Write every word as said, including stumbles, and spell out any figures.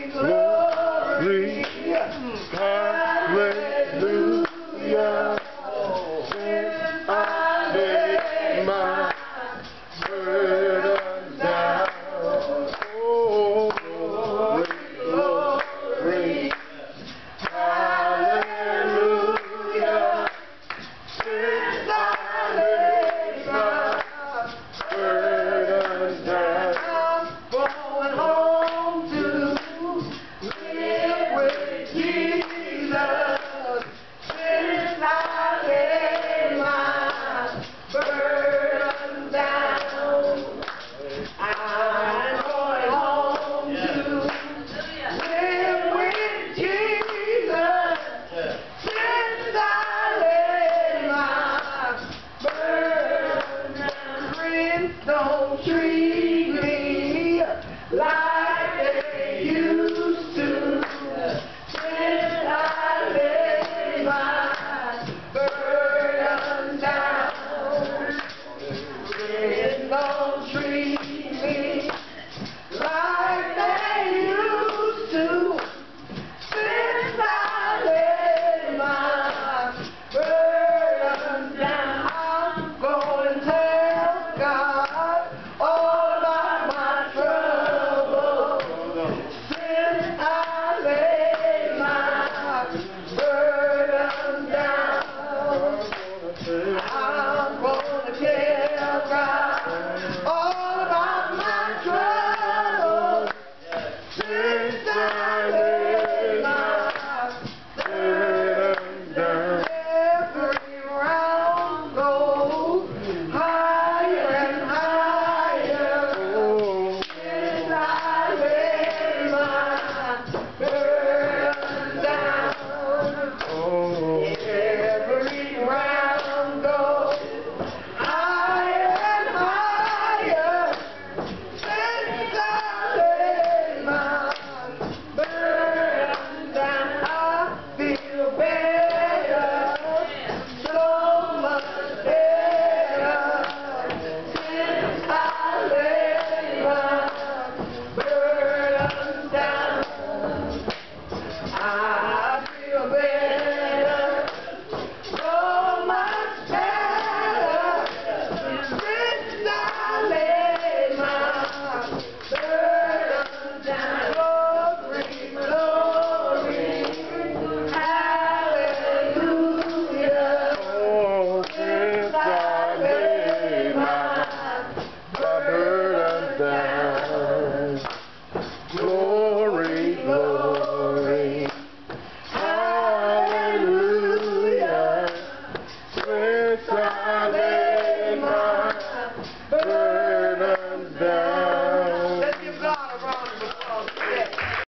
glory, hallelujah. Since I laid my burden down, oh, glory, glory, hallelujah. Since I laid my burden down, I'm going home to live with Jesus. Since I laid my burden down, I'm going home to live with Jesus. Since I laid my burden down, friends don't treat me like they used to. Since I laid my burden down, friends don't treat me like they used to. Since I laid my burden down, I'm going to tell God all about my trouble. Since I laid my burden down, I'm going to tell God all about my trouble. Since I laid my burden down, every round goes higher and higher. Since I laid my burden down, every round goes higher and higher. Since I laid my burden down, I feel better, so much better. Since I laid my burden down, I feel better, so much better. Since I laid my burden down, glory, glory, hallelujah. Oh, since I laid my burden down, glory, glory, hallelujah. Since I laid